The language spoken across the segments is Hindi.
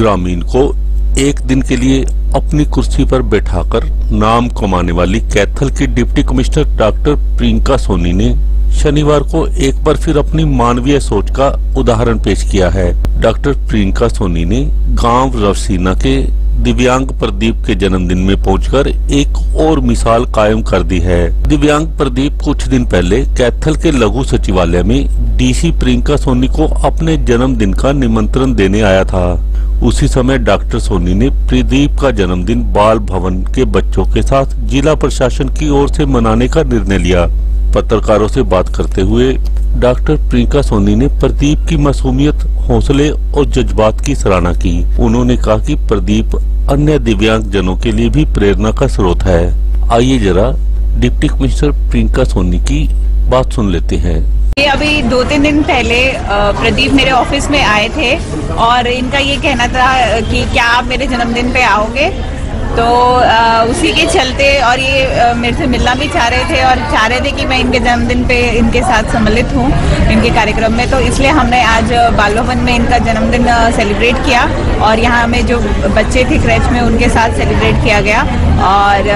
ग्रामीण को एक दिन के लिए अपनी कुर्सी पर बैठाकर नाम कमाने वाली कैथल की deputy commissioner doctor Priyanka Soni ने शनिवार को एक बार फिर अपनी मानवीय सोच का उदाहरण पेश किया है। डॉक्टर प्रियंका सोनी ने गांव रवसीना के दिव्यांग प्रदीप के जन्मदिन में पहुंचकर एक और मिसाल कायम कर दी है। दिव्यांग प्रदीप कुछ दिन पहले कैथल के लघु सचिवालय में डीसी प्रियंका सोनी को अपने जन्मदिन का निमंत्रण देने आया था। उसी समय डॉक्टर सोनी ने प्रदीप का जन्मदिन बाल भवन के बच्चों के साथ जिला प्रशासन की ओर से मनाने का निर्णय लिया। पत्रकारों से बात करते हुए डॉक्टर प्रियंका सोनी ने प्रदीप की मासूमियत, हौसले और जज्बात की सराहना की। उन्होंने कहा कि प्रदीप अन्य दिव्यांग जनों के लिए भी प्रेरणा का स्रोत है। आइए जरा डिप्टी कमिश्नर प्रियंका सोनी की बात सुन लेते हैं। ये अभी 2-3 दिन पहले प्रदीप मेरे ऑफिस में आए थे और इनका ये कहना था कि क्या आप मेरे जन्मदिन पे आओगे, तो उसी के चलते और ये मेरे से मिलना भी चाह रहे थे और चाह रहे थे कि मैं इनके जन्मदिन पे इनके साथ सम्मिलित हूँ इनके कार्यक्रम में। तो इसलिए हमने आज बाल भवन में इनका जन्मदिन सेलिब्रेट किया और यहाँ में जो बच्चे थे क्रैच में उनके साथ सेलिब्रेट किया गया। और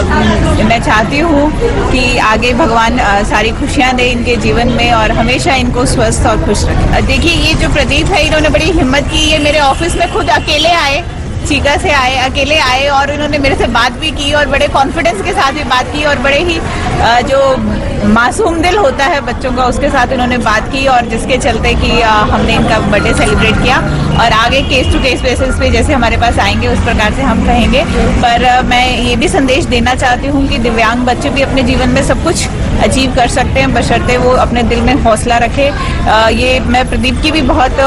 मैं चाहती हूँ कि आगे भगवान सारी खुशियाँ दे इनके जीवन में और हमेशा इनको स्वस्थ और खुश रखे। देखिए, ये जो प्रदीप है, इन्होंने बड़ी हिम्मत की। ये मेरे ऑफिस में खुद अकेले आए, चीका से आए, अकेले आए और इन्होंने मेरे से बात भी की और बड़े कॉन्फिडेंस के साथ भी बात की और बड़े ही जो मासूम दिल होता है बच्चों का, उसके साथ इन्होंने बात की और जिसके चलते कि हमने इनका बर्थडे सेलिब्रेट किया। और आगे केस टू केस बेसिस पे जैसे हमारे पास आएंगे उस प्रकार से हम कहेंगे। पर मैं ये भी संदेश देना चाहती हूँ कि दिव्यांग बच्चे भी अपने जीवन में सब कुछ अचीव कर सकते हैं, बशर्ते वो अपने दिल में हौसला रखे। ये मैं प्रदीप की भी बहुत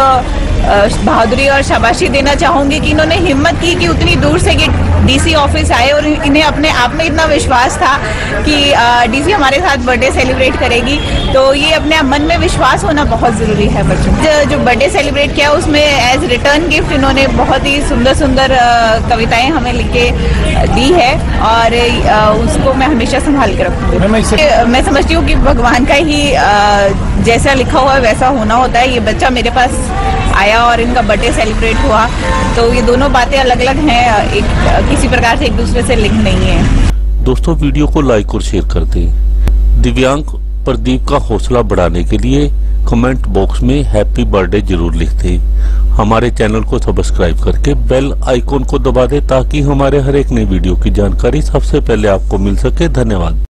बहादुरी और शाबाशी देना चाहूंगी कि इन्होंने हिम्मत की कि उतनी दूर से ये डीसी ऑफिस आए और इन्हें अपने आप में इतना विश्वास था कि डीसी हमारे साथ बर्थडे सेलिब्रेट करेगी। तो ये अपने मन में विश्वास होना बहुत जरूरी है बच्चों। जो बर्थडे सेलिब्रेट किया उसमें एज रिटर्न गिफ्ट इन्होंने बहुत ही सुंदर सुंदर कविताएं हमें लिख के दी है और उसको मैं हमेशा संभाल के रखूंगी। मैं समझती हूँ कि भगवान का ही जैसा लिखा हुआ है वैसा होना होता है। ये बच्चा मेरे पास आया और इनका बर्थडे सेलिब्रेट हुआ, तो ये दोनों बातें अलग अलग हैं, किसी प्रकार से एक दूसरे से लिंक नहीं है। दोस्तों, वीडियो को लाइक और शेयर कर दें। दिव्यांग प्रदीप का हौसला बढ़ाने के लिए कमेंट बॉक्स में हैप्पी बर्थडे जरूर लिख दें। हमारे चैनल को सब्सक्राइब करके बेल आइकॉन को दबा दें ताकि हमारे हर एक नई वीडियो की जानकारी सबसे पहले आपको मिल सके। धन्यवाद।